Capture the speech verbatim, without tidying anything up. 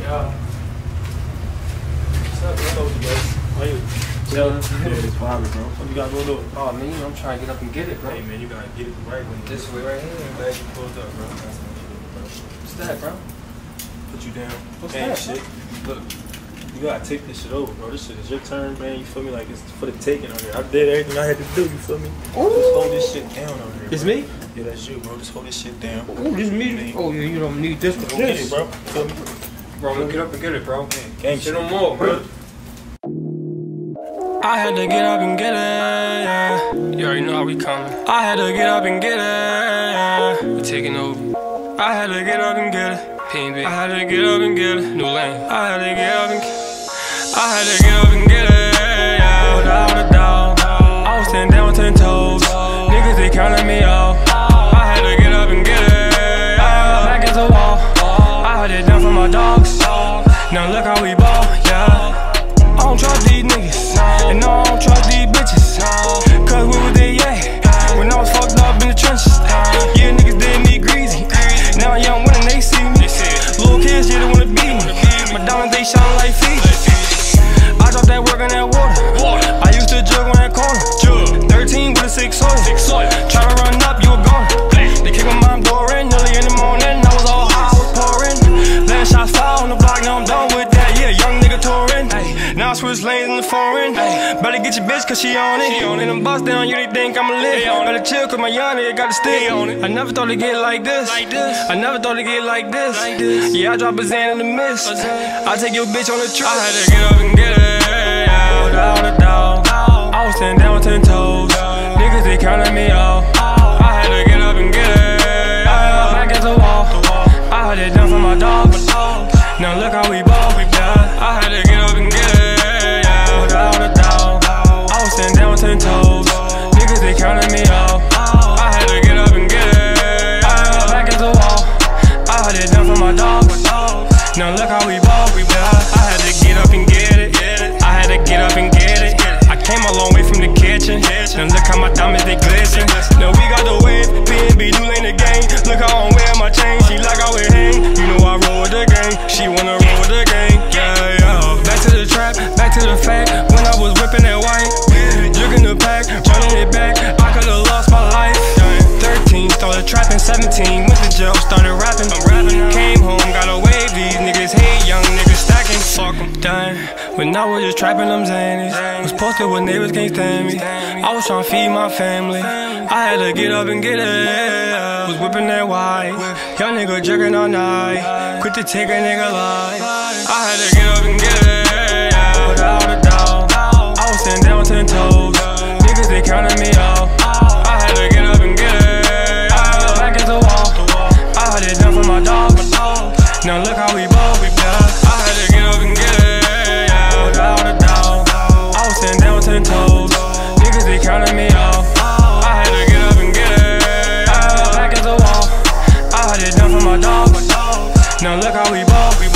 Yeah. What's up, bro? How you? Chillin'. Yeah, it's fire, bro. What you got going on? Oh, man, you know, I'm trying to get up and get it, bro. Hey, man, you gotta get it the right way. This way right here. I'm glad you pulled up, bro. That's what you do, bro. What's that, bro? Put you down. What's Ain't that, shit. Look, you gotta take this shit over, bro. This shit is your turn, man. You feel me? Like, it's for the taking on here. I did everything I had to do, you feel me? Ooh. Just hold this shit down on here. It's bro. me? Yeah, that's you, bro. Just hold this shit down. Ooh, this me? Oh, yeah, you don't need this one. Go get it, bro. Feel me? Bro, I'm gonna get up and get it, bro. Gang Shit shit. on more, bro. I had to get up and get it, yeah. You already know how we coming. I had to get up and get it, yeah. We're taking over. I had to get up and get it. P and B. I had to get up and get it. New lane. I had to get up and get it. I had to get up and get it, yeah. Without a doubt. I was ten down, ten toes. Niggas, they counting me out. I had to get up and get it, yeah. Back as a wall. I had it down for my dogs. Now look how we ball, yeah. I don't trust these niggas, and no, I don't trust these bitches. Cause where was they at when I was fucked up in the trenches? Yeah, niggas did me greasy. Now young women, they see me. Little kids, yeah, they wanna be me. My diamonds, they shine like Fiji. I dropped that work in that water. I used to jug on that corner. thirteen with a six soil. Try to run up, you were gone. They kick my mom door in early in the morning. I was all high, I was pouring. Land shots fly on the block, now I'm done with that. Yeah, young nigga touring. Now I switch lanes in the foreign. Better get your bitch cause she on it. And them bust down, you they think I'ma live. Better chill cause my young nigga got to stay on it. I never thought it'd get like this. I never thought it'd get like this. Yeah, I drop a Zan in the mist. I take your bitch on the trip. I had to get up and get it, yeah, without a doubt. I was ten down, ten toes. Niggas, they counting me out. I had to get up and get it, yeah. Back as a wall. I had it down for my dogs. Now look how we ball, yeah. I had to get up and get it, yeah, without a doubt. I was ten down, ten toes. Niggas, they counting me out. I had to get up and get it, yeah. Back as a wall. I had it down for my dogs. Now look how we ball, yeah. I had to get up and get it. I had to get up and get it. I came a long way from the kitchen. Now look how my diamonds, they glisten. Now we got the wave, P and B, new lane the game. Look how I'm wearing my chain, she like how it hang. You know I roll with the gang, she wanna roll with the gang. Yeah, yeah. Back to the trap, back to the fact. When I was whipping that white, jugging the pack, running it back. I could've lost my life. thirteen, started trapping, seventeen, went to jail, started rapping. Came home, got away, these niggas hate young niggas stacking. Fuck them, done. When I was just trapping them Xannies, was posted when neighbors can't stand me. I was trying to feed my family. I had to get up and get it. Was whipping that white, young nigga jerking all night. Quit to take a nigga life. I had to get up and get it, yeah, without a doubt. I was ten down, ten toes. Niggas, they counting me out. I had to get up and get it, yeah. Back as a wall. I had it down for my dogs. Now look how we ball, yeah. I had to get up and get it, yeah, without a doubt. I was ten down, ten toes. Niggas, they counting me out. I had to get up and get it, yeah. Back as a wall. I had it down for my dogs. Now look how we ball,